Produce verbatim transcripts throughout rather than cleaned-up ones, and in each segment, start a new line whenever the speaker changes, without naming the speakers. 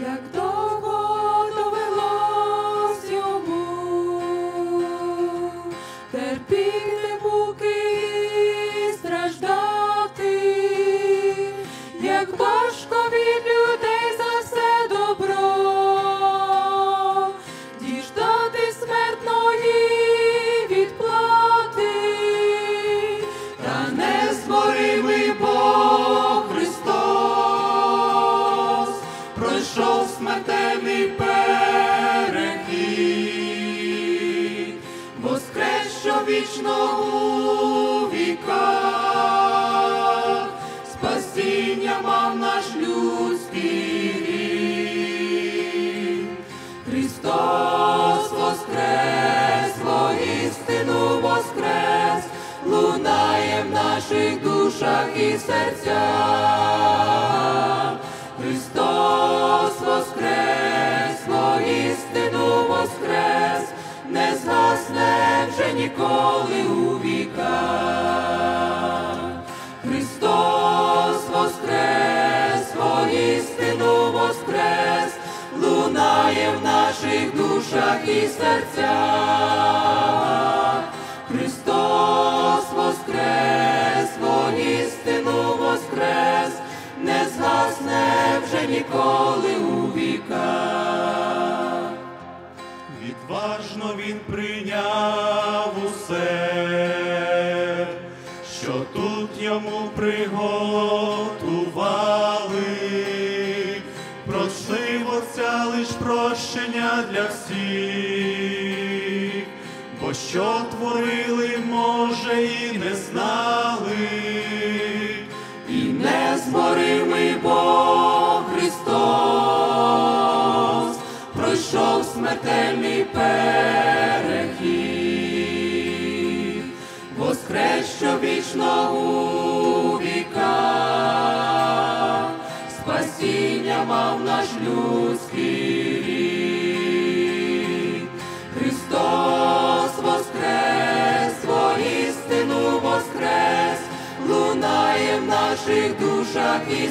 як довго довелось йому терпіти муки і страждати, як важко від людей за все добро діждати смертної відплати. Та незборимий Бог Христос пройшов смертельний перехід, воскрес, що вічно у віках спасіння мав наш людський рід. Христос воскрес, воістину воскрес, лунає в наших душах і серцях. Христос воскрес, воістину воскрес, не згасне вже ніколи у віках. Христос воскрес, воістину воскрес, лунає в наших душах і серцях. Христос воскрес, воістину воскрес, не згасне вже ніколи у віках.
Відважно він прийняв усе, що тут йому приготували. Просив Отця лиш прощення для всіх, бо що творили, може, і не знали.
І незборимий Бог Христос пройшов смертельний перехід, воскрес, що вічно у віках спасіння мав наш людський рід. Христос воскрес, воістину воскрес, лунає в наших душах і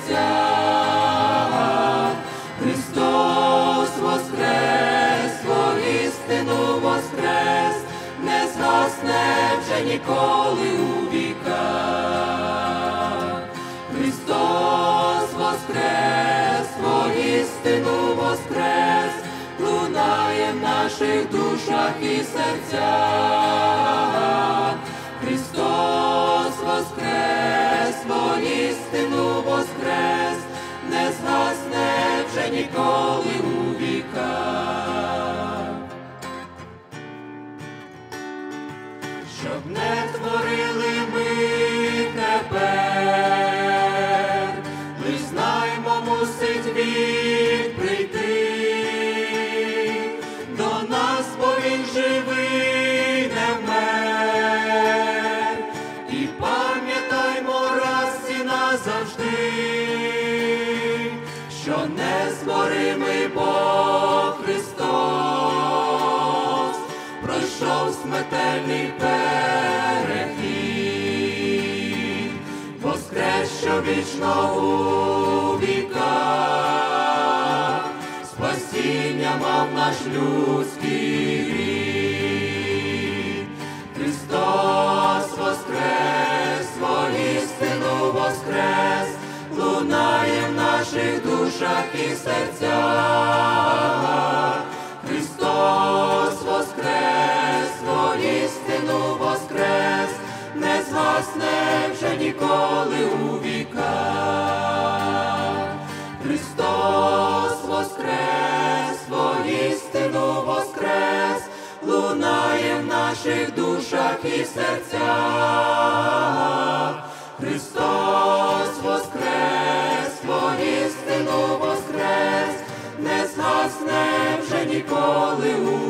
серцях. Христос воскрес, воістину воскрес, не згасне вже ніколи у віках. Христос воскрес, воістину воскрес, лунає в наших душах і серцях. Христос воскрес, воістину воскрес, не згасне вже ніколи у віках. Щоб не творили ми тепер, лиш знаймо, мусить він прийти до нас, бо він живий, не вмер. І пам'ятаймо раз і назавжди, що незборимий Бог Христос пройшов смертельний перехід, воскрес, що вічно у віках спасіння мав наш людський рід. Христос воскрес, воістину воскрес, лунає в наших душах і серцях. Христос воскрес, воістину воскрес, не згасне вже ніколи у віках. Христос воскрес, воістину воскрес, лунає в наших душах і серцях. Христос воскрес, воістину воскрес, не згасне вже ніколи у